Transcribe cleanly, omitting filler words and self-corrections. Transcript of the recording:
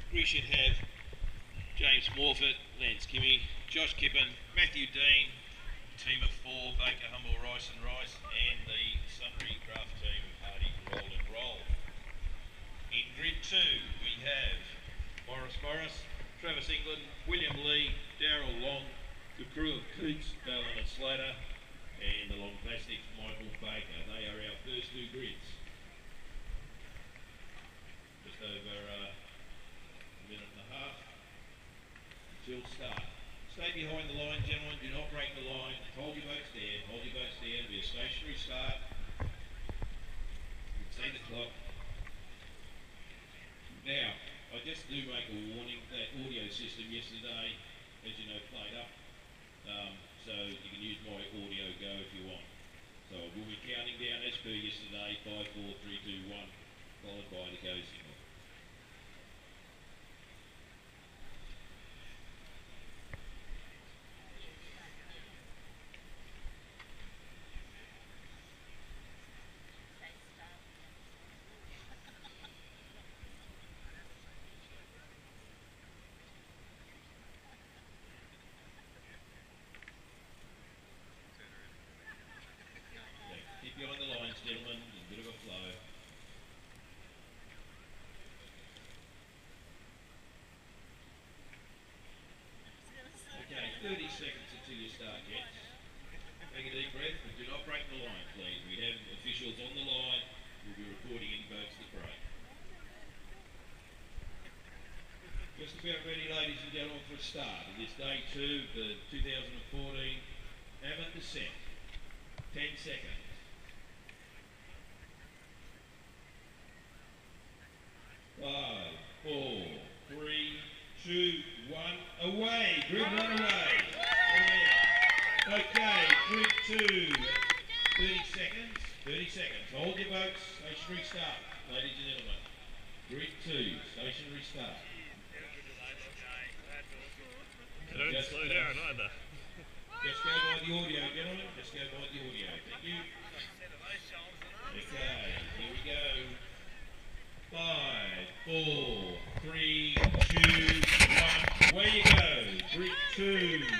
We should have James Morfitt, Lance Kimmy, Josh Kippen, Matthew Dean, team of 4, Baker, Humble, Rice and Rice, and the Sundry Craft team of Hardy, Roll and Roll. In grid 2 we have Morris, Travis England, William Lee, Darryl Long, the crew of Coots, Dallin and Slater, and the Long Plastics, Michael Baker. They are our first 2 grids. Just over a minute and a half until start. Stay behind the line, gentlemen, do not break the line. Hold your boats there, it'll be a stationary start. You can see the clock. Now, I just do make a warning that audio system yesterday, as you know, played up. So you can use my audio go if you want. So we'll be counting down as per yesterday, 5, 4, 3, 2, 1, followed by the go signal. Behind the lines, gentlemen, there's a bit of a flow. Okay, 30 seconds until you start, gents. Take a deep breath, but do not break the line, please. We have officials on the line. We'll be recording any boats that break. Just about ready, ladies and gentlemen, for a start. It is day 2 for 2014 Avon Descent. 10 seconds. 5, 4, 3, 2, 1, away! Grid 1 away! Okay, grid 2, 30 seconds, 30 seconds. Hold your boats, stationary start, ladies and gentlemen. Grid 2, stationary start. They don't slow down either. Just go by the audio, gentlemen, just go by the audio. Thank you. Okay, here we go. 5, 4, 3, 2, 1, away you go. Grid 2.